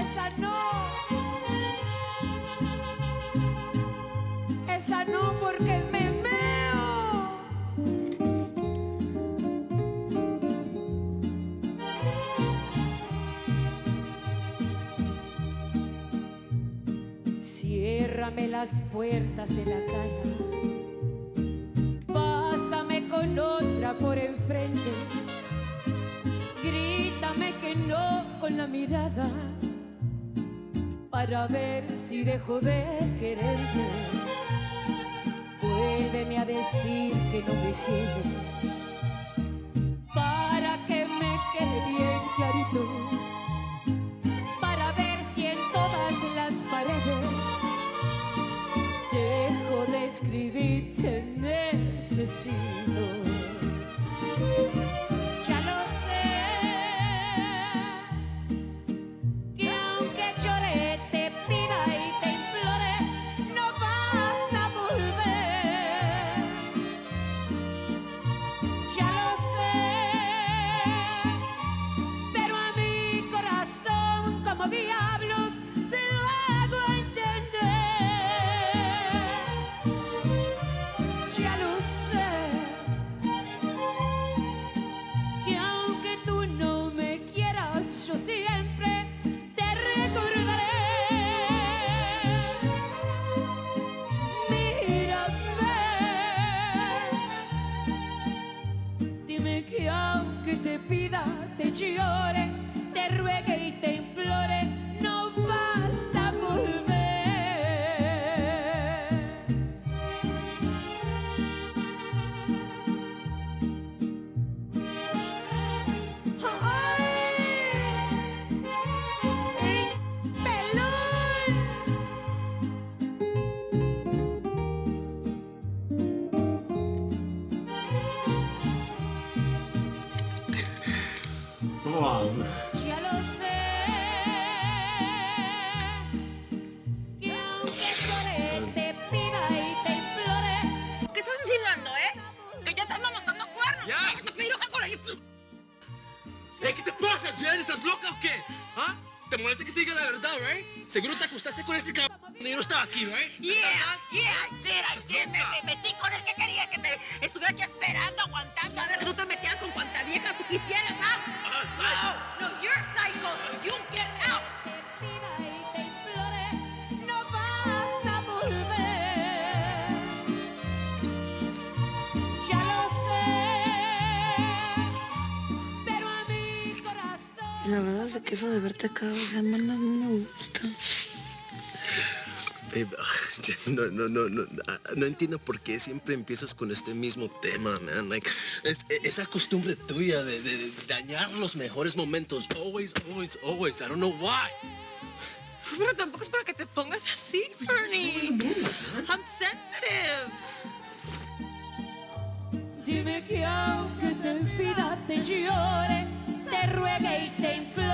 Esa no porque me meo. Ciérrame las puertas de la cara, pásame con otra por enfrente, grítame que no con la mirada, para ver si dejo de quererte. Vuélveme a decir que no me quieres, para que me quede bien clarito, para ver si en todas las paredes dejo de escribir te necesito. Ya lo sé, que aunque llore, te pida y te implore, no vas a volver. Ya lo sé, pero a mi corazón como diablos se lo hago entender. Ya lo sé, que aunque tú no me quieras, yo siempre te recordaré. Mírame, dime que aunque te pida, te llore, te ruegue y te implore, no vas a volver. ¡Ay! ¡Pelón! Ya lo sé, que aunque llore, te pida y te implore. ¿Qué estás insinuando, Que yo te ando montando cuernos. Ya. Que te pido que con eso. Hey, ¿qué te pasa, Jen? ¿Estás loca o qué? ¿Ah? ¿Te molesta que te diga la verdad, right? Seguro te acostaste con ese cabrón cuando yo no estaba aquí, right? Yeah, I did. Me metí con el que quería que te estuviera aquí esperando, aguantando. A ver, tú te metías con cuanta vieja tú quisieras, No, you're psycho. You get out. Te pida y te implore, no vas a volver. Ya lo sé, pero a mi corazón. La verdad es que eso de verte cada semana no me gusta. Babe, no entiendo por qué siempre empiezas con este mismo tema, man. Like, esa costumbre tuya de dañar los mejores momentos. Always. I don't know why. Pero tampoco es para que te pongas así, Ernie. I'm sensitive. Dime que aunque te pida, te llore, te ruegue y te implore,